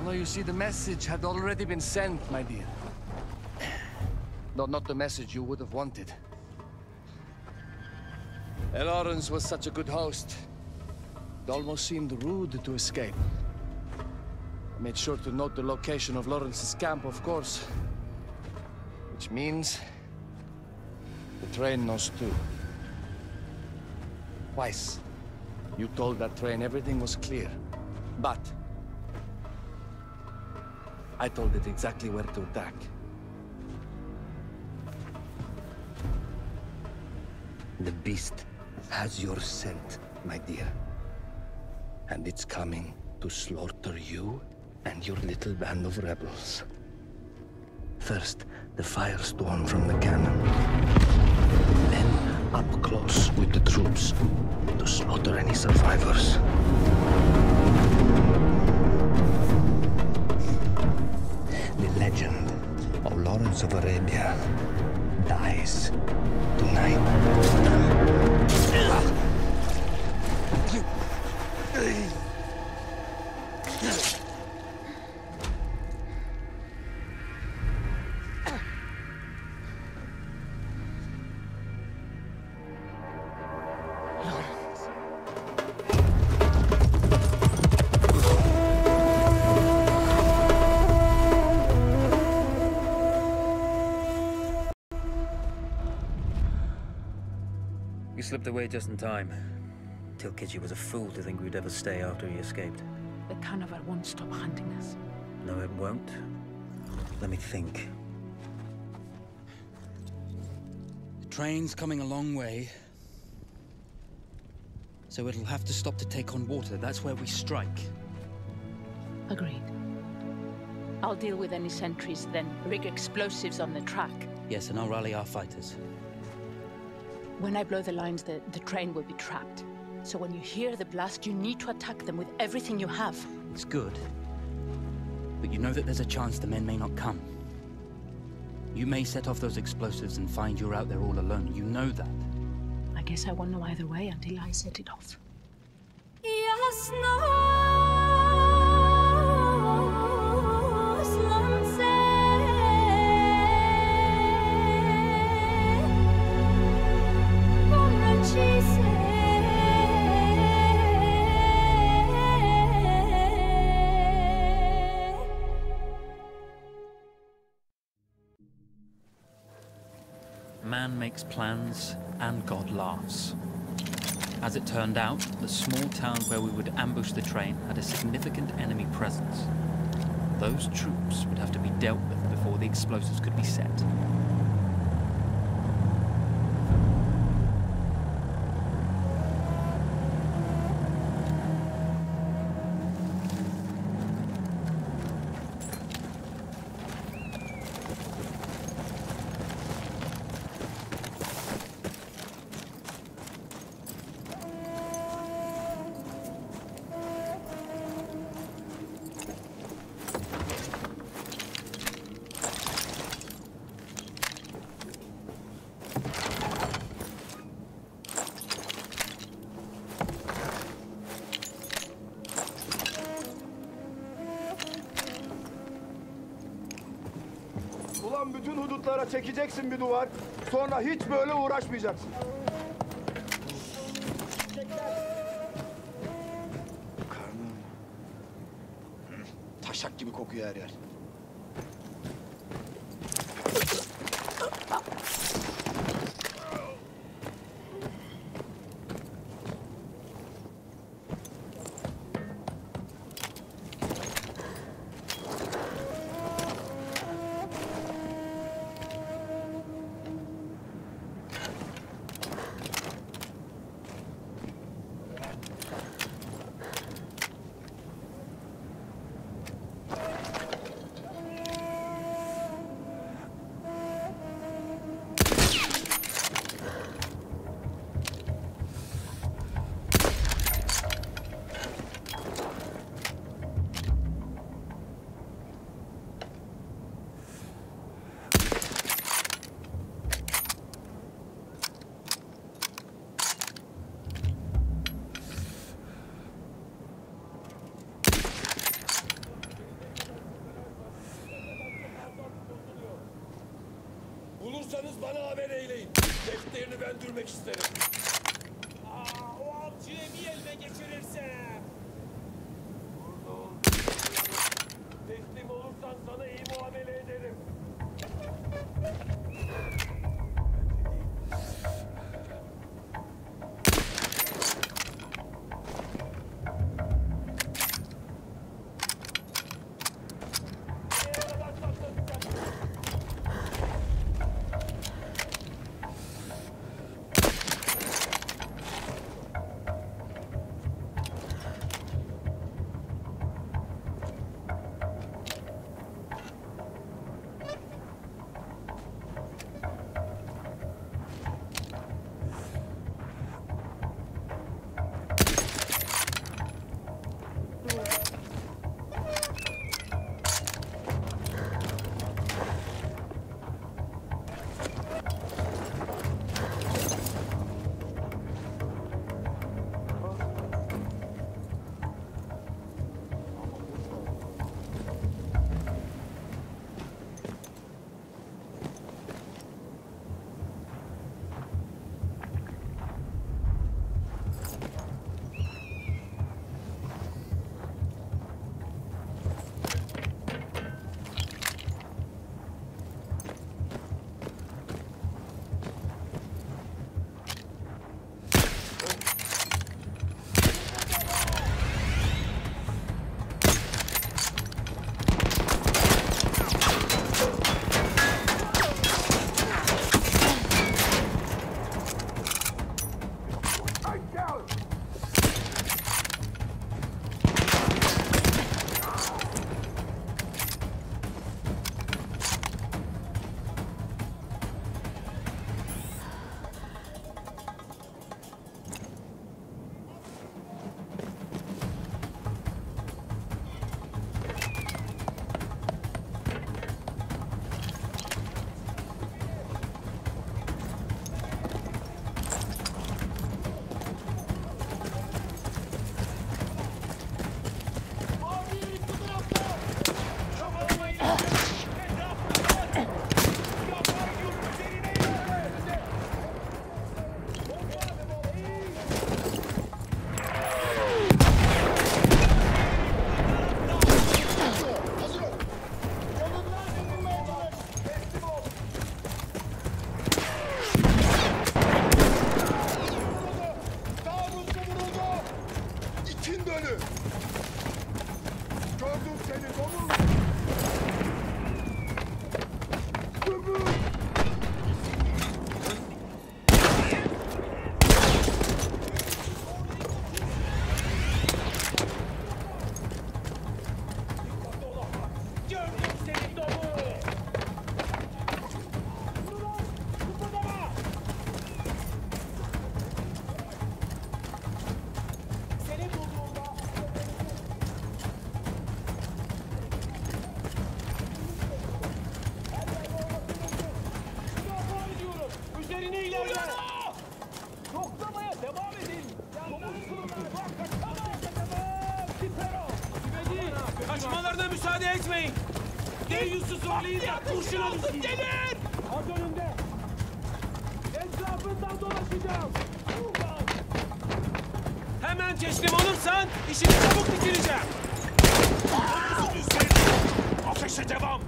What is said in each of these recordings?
No, you see, the message had already been sent, my dear. No, not the message you would have wanted. Lawrence was such a good host. It almost seemed rude to escape. I made sure to note the location of Lawrence's camp, of course. Which means... the train knows too. Twice, you told that train everything was clear. But... I told it exactly where to attack. The beast has your scent, my dear. And it's coming to slaughter you and your little band of rebels. First, the firestorm from the cannon. Then, up close with the troops, to slaughter any survivors. The legend of Lawrence of Arabia dies tonight. We slipped away just in time. Tilkitchi was a fool to think we'd ever stay after he escaped. The Canavar won't stop hunting us. No, it won't. Let me think. The train's coming a long way. So it'll have to stop to take on water. That's where we strike. Agreed. I'll deal with any sentries, then rig explosives on the track. Yes, and I'll rally our fighters. When I blow the lines, the train will be trapped. So when you hear the blast, you need to attack them with everything you have. It's good. But you know that there's a chance the men may not come. You may set off those explosives and find you're out there all alone. You know that. I guess I won't know either way until I set it off. Man makes plans, and God laughs. As it turned out, the small town where we would ambush the train had a significant enemy presence. Those troops would have to be dealt with before the explosives could be set. Ulan bütün hudutlara çekeceksin bir duvar. Sonra hiç böyle uğraşmayacaksın. Karnım. Taşak gibi kokuyor her yer. bana haber eyleyin. Defterini ben dürmek isterim. O avcıyı bir eline geçirirse. Burada ol. Teslim olursan sana iyi muamele ederim. Kaçmalarına müsaade etmeyin. Deyyus'u zorlayın da kurşuna düşün. Gelin! Az önünde. Etrafından dolaşacağım. Hemen teslim olursan işini çabuk bitireceğim. Ateşe devam.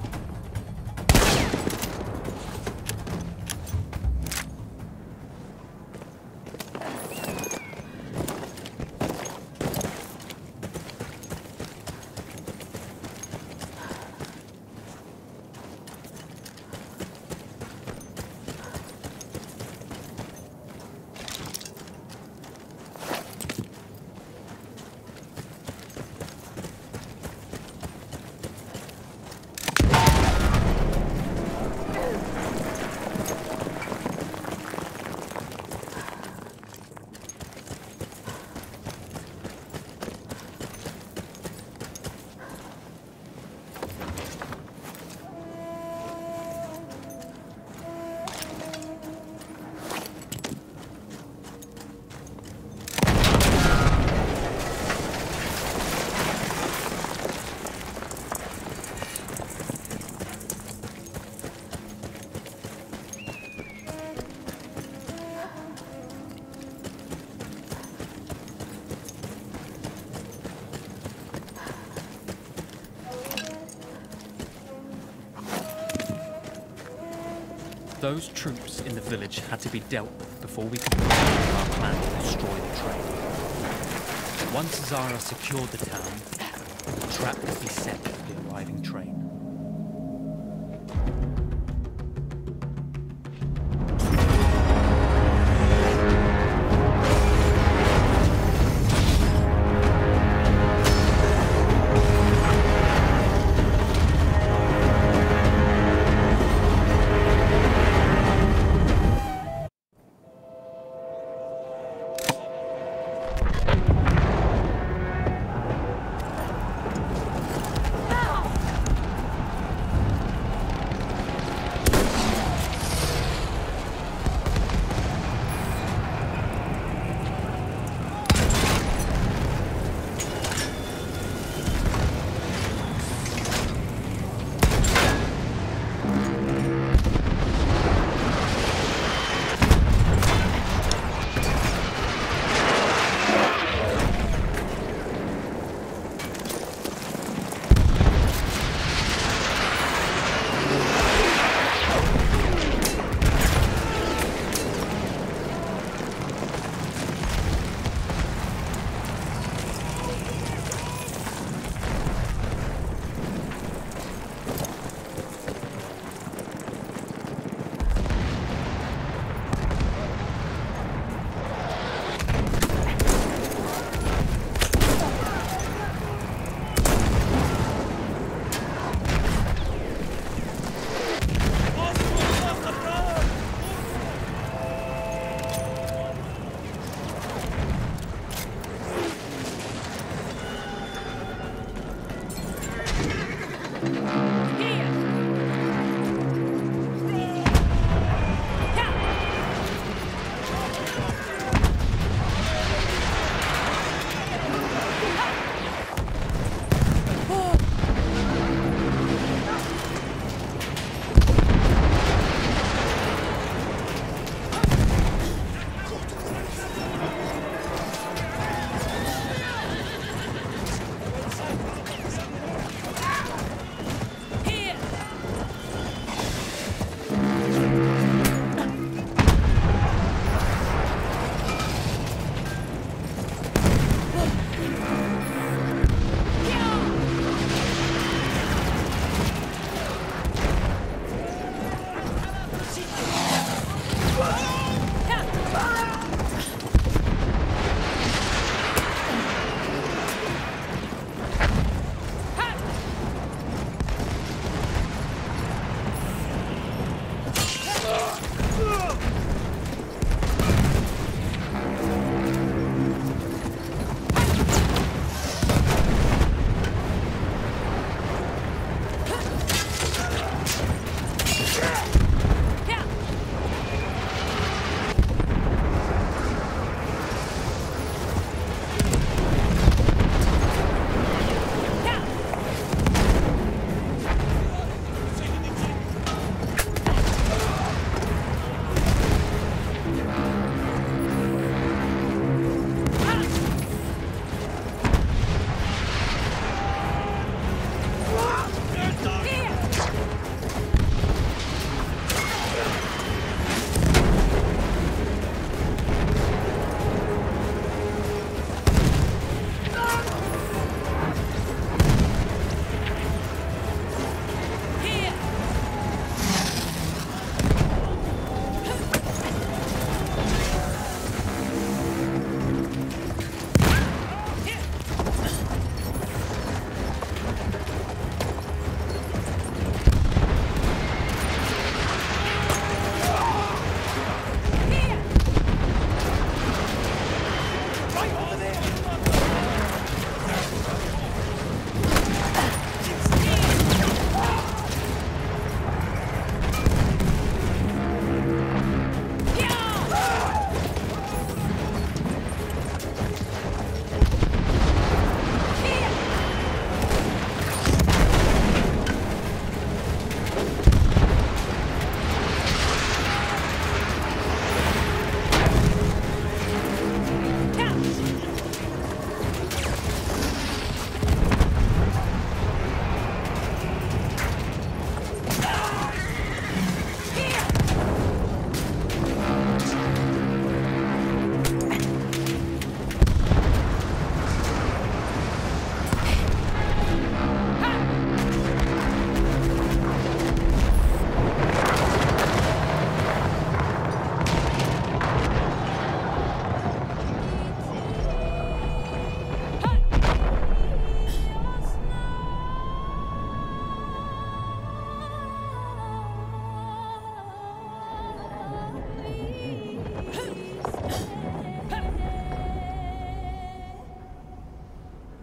Those troops in the village had to be dealt with before we could pursue our plan to destroy the train. Once Zara secured the town, the trap could be set for the arriving train. Ah!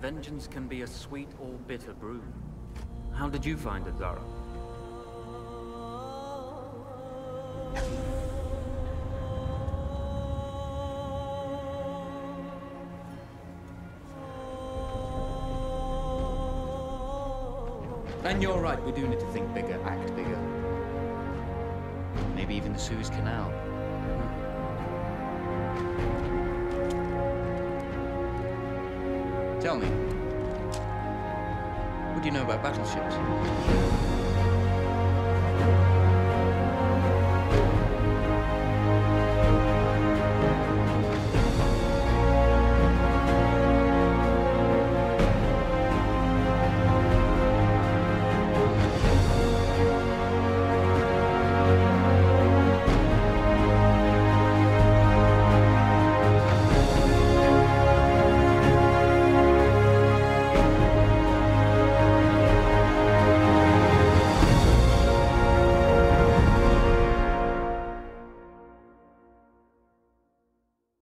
Vengeance can be a sweet or bitter brew. How did you find it, Zara? And you're right, we do need to think bigger, act bigger. Maybe even the Suez Canal. Tell me, what do you know about battleships?